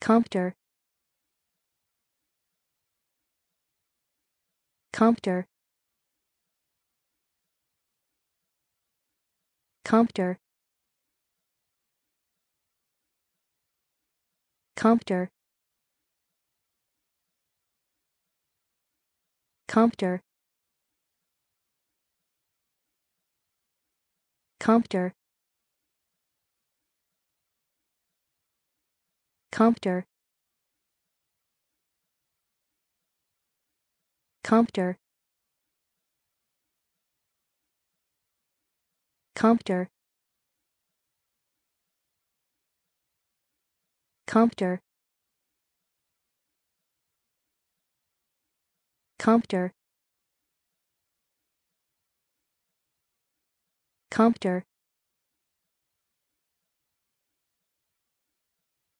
Compter, Compter, Compter, Compter, Compter, Compter, Compter, Compter, Compter, Compter, Compter, Compter,